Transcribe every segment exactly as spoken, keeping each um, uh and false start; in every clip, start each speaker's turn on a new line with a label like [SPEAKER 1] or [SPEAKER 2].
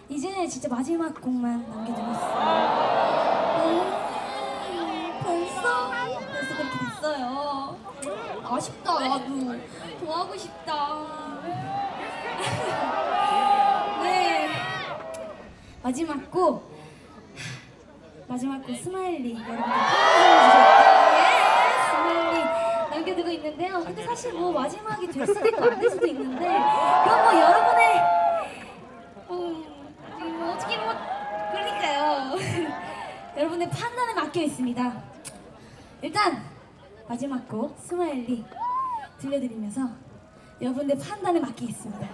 [SPEAKER 1] 이제 진짜 마지막 곡만 남겨두었어요. 음, 벌써? 벌써 그렇게 됐어요. 아쉽다, 나도. 더 하고 싶다. 네. 마지막 곡. 마지막 곡 스마일리. 여러분들 예, 스마일리 남겨두고 있는데요. 근데 사실 뭐 마지막이 될 수도 있고 안 될 수도 있는데 그건 뭐 여러분의 음, 뭐 어떻게 뭐 그러니까요. 여러분의 판단에 맡겨 있습니다. 일단 마지막 곡 스마일리 들려드리면서 여러분의 판단에 맡기겠습니다.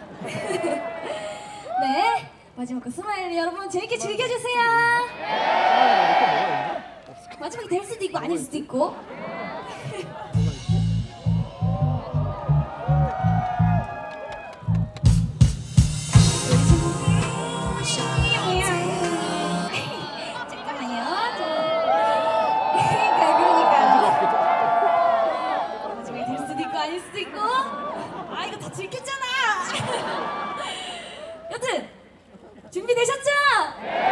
[SPEAKER 1] 네, 마지막 곡 스마일리 여러분 재밌게 즐겨주세요. 마지막이 될 수도 있고 아닐 수도 있고. 잠깐만요. 그러니까 그러니까 마지막이 될 수도 있고 아닐 수도 있고. 아 이거 다 들켰잖아. 여튼 준비되셨죠?